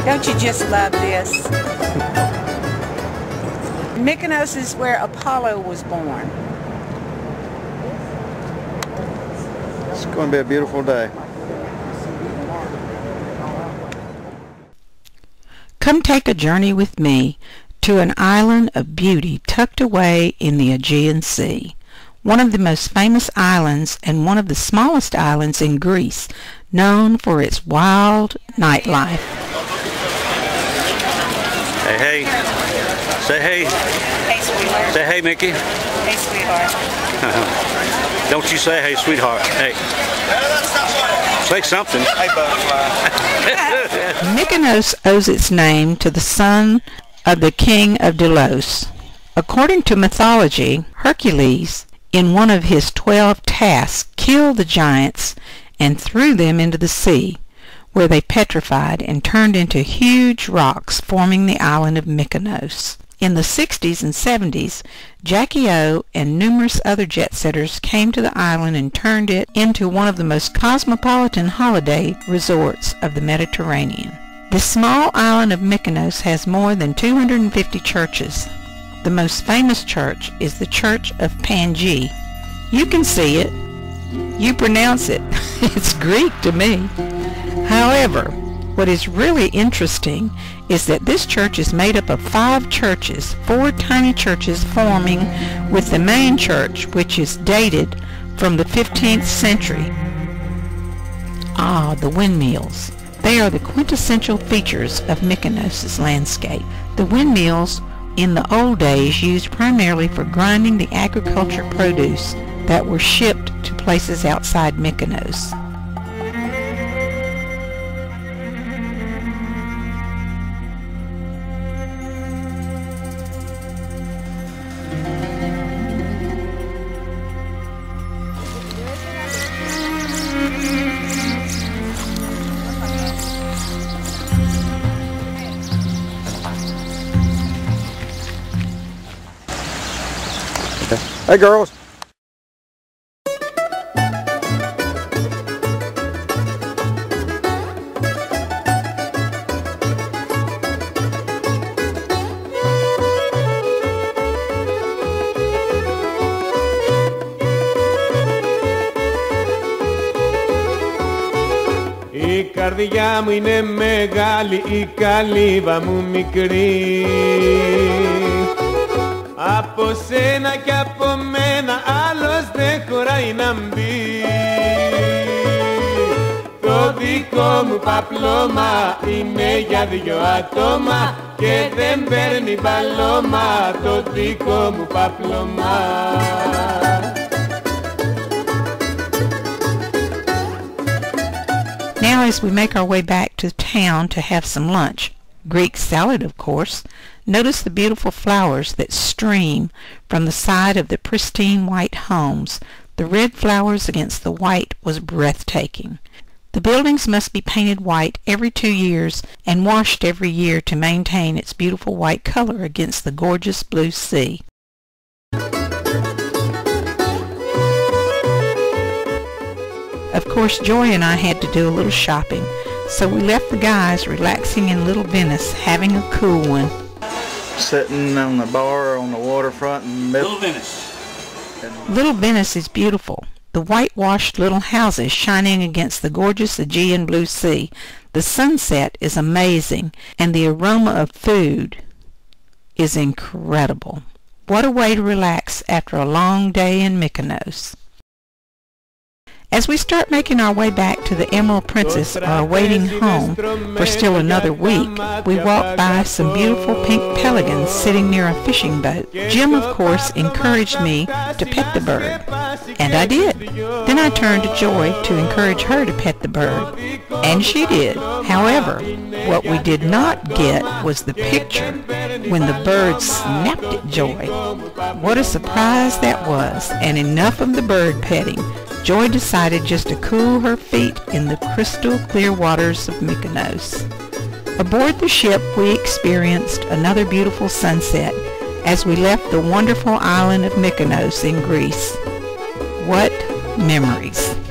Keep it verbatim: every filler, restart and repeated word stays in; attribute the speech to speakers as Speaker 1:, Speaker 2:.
Speaker 1: Don't you just love this? Mykonos is where Apollo was born.
Speaker 2: It's going to be a beautiful day.
Speaker 3: Come take a journey with me to an island of beauty tucked away in the Aegean Sea. One of the most famous islands and one of the smallest islands in Greece, known for its wild nightlife.
Speaker 2: Hey, hey. Say hey.
Speaker 1: Hey, sweetheart.
Speaker 2: Say hey, Mickey.
Speaker 1: Hey, sweetheart.
Speaker 2: Don't you say hey, sweetheart. Hey. Say something. Hey, butterfly.
Speaker 3: Mykonos owes its name to the son of the king of Delos. According to mythology, Hercules, in one of his twelve tasks, killed the giants and threw them into the sea, where they petrified and turned into huge rocks, forming the island of Mykonos. In the sixties and seventies, Jackie O and numerous other jet-setters came to the island and turned it into one of the most cosmopolitan holiday resorts of the Mediterranean. This small island of Mykonos has more than two hundred fifty churches. The most famous church is the Church of Pangi. You can see it. You pronounce it. It's Greek to me. However, what is really interesting is that this church is made up of five churches, four tiny churches forming with the main church, which is dated from the fifteenth century. Ah, the windmills. They are the quintessential features of Mykonos' landscape. The windmills in the old days used primarily for grinding the agriculture produce that were shipped to places outside Mykonos.
Speaker 2: Hey, girls.
Speaker 4: Η καρδιά μου είναι μεγάλη, η καλύβα μου μικρή. Από σένα κι από μένα άλλος δεν χωράει να μπει. Το δικό μου παπλώμα είναι για δυο άτομα και δεν παίρνει μπαλώμα το δικό μου παπλώμα.
Speaker 3: Now as we make our way back to town to have some lunch, Greek salad of course, notice the beautiful flowers that stream from the side of the pristine white homes. The red flowers against the white was breathtaking. The buildings must be painted white every two years and washed every year to maintain its beautiful white color against the gorgeous blue sea. Of course, Joy and I had to do a little shopping, so we left the guys relaxing in Little Venice, having a cool one.
Speaker 2: Sitting on the bar on the waterfront in Little Venice.
Speaker 3: Little Venice is beautiful. The whitewashed little houses shining against the gorgeous Aegean blue sea. The sunset is amazing, and the aroma of food is incredible. What a way to relax after a long day in Mykonos. As we start making our way back to the Emerald Princess, our waiting home for still another week, we walk by some beautiful pink pelicans sitting near a fishing boat. Jim, of course, encouraged me to pet the bird, and I did. Then I turned to Joy to encourage her to pet the bird, and she did. However, what we did not get was the picture when the bird snapped at Joy. What a surprise that was, and enough of the bird petting. Joy decided just to cool her feet in the crystal clear waters of Mykonos. Aboard the ship, we experienced another beautiful sunset as we left the wonderful island of Mykonos in Greece. What memories!